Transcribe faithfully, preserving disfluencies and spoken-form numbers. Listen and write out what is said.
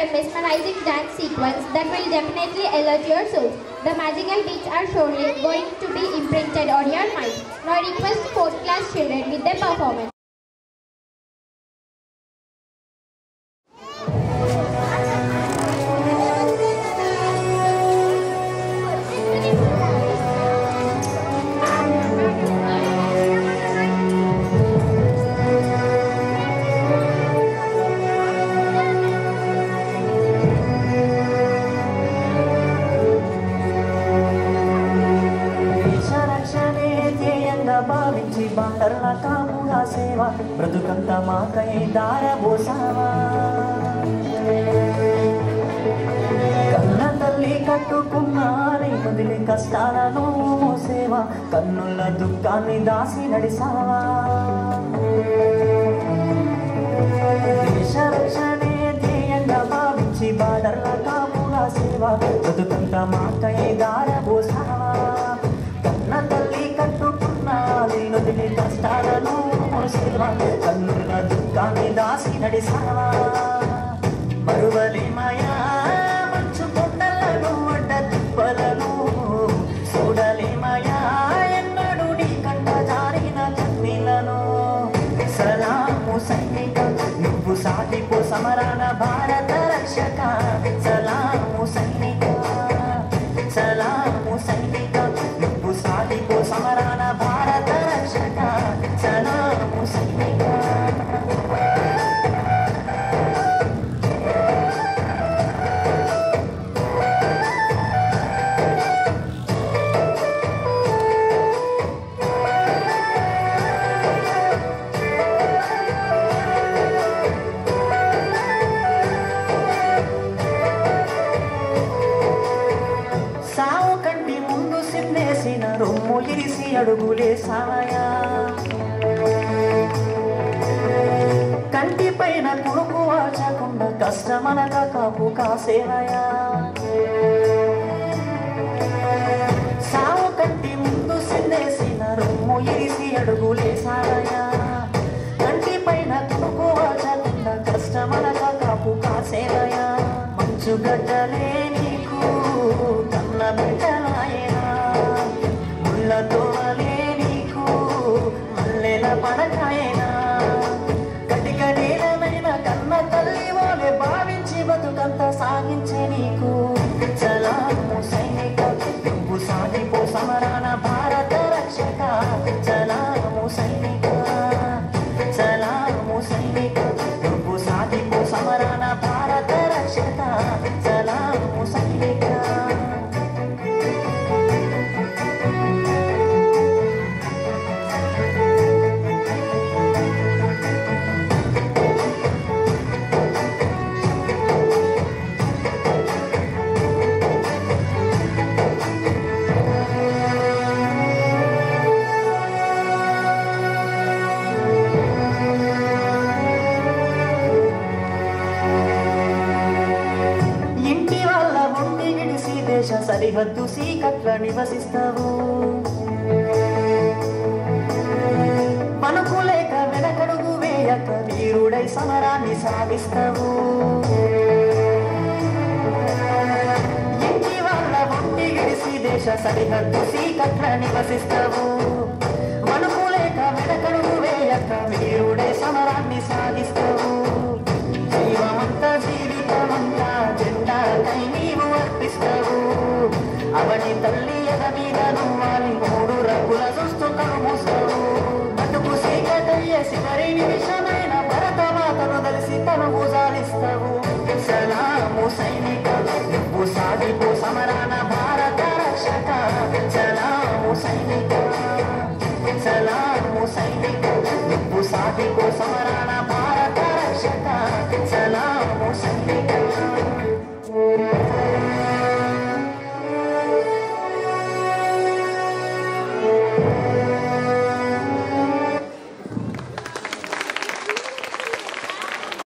a mesmerizing dance sequence that will definitely alert your souls. The magical beats are surely going to be imprinted on your mind. Now I request fourth class children with their performance. భావించి బండర్ల కాపుగా సేవ బ్రతుకంత మాకై దారబోసావా కన్న తల్లి కట్టుకున్న వదిలి కష్టాలను మోసేవా కన్నుల దుఃఖాన్ని దాసి నడిసావా దేశ రక్షణే ధ్యేయంగా భావించి బండర్ల కాపుగా సేవ బ్రతుకంత మాకై దారబోసావా కన్న తల్లి కట్టుకున్న వదిలి కష్టాలను మోసేవా కన్నుల దుఃఖాన్ని దాసి నడిసావా మరువలేమయా మంచు కొండలను అడ్డ తిప్పలను చూడలేమయా ఎన్నడూ నీ కంట జారిన కన్నీళ్లను సలాము సైనిక నువ్వు సాటిపో సమరాన భారత రక్షక సలాము సైనిక సలాము సైనిక నువ్వు సాటిపో సమరాన భారత రక్షక సలాము సైనిక రొమ్ము ఇరిసి అడుగులేసావయా కంటి పైన కునుకు వాచకుండా కష్టమనక కాపు కాసేవయా సావు కంటి ముందు సిన్నేసిన రొమ్ము ఇరిసి అడుగులేసావయా కంటి పైన కునుకు వాచకుండా కష్టమనక కాపు కాసేవయా మంచు గడ్డలే నీకు కన్న బిడ్డలాయనా తోవలే నీకు మల్లెల పడకాయనా కటిక నీలమైన కన్న తల్లి వాలే భావించి బతుకంత సాగించే నీకు సలాము సైనిక నువ్వు సాగిపో సమరాన భారత రక్షక సలాము సైనిక సలాము సైనిక నువ్వు సాగిపో సమరాన భారత రక్షక సలాము సైనిక సరిహద్దు సీకట్ల నివసిస్తావు పనుకులేక వెనకడుగు వేయక వీరుడై సమరాన్ని సాగిస్తావు ఇంటి వాళ్ళ ఒంటి గిడిసి దేశ సరిహద్దు సీకట్ల నివసిస్తావు పనుకులేక వెనకడుగు వేయక వీరుడై సమరాన్ని సాగిస్తావు జీవమంతా జీవితమంతా జెండాకై నీవు అర్పిస్తావు అవని తల్లి ఎద మీద నువ్వాలి మూడు రంగుల చూస్తూ కనుమూస్తావు బతుకు సీకటయ్యే చివరి నిమిషమైన భరతమాతను తెలిసి తను పూజాలిస్తావు సలాము సైనిక నువ్వు సాగిపో సమరాన భారత రక్షక సలాము సైనిక సలాము సైనిక నువ్వు సాగిపో సమరాన భారత రక్షక సలాము సైనిక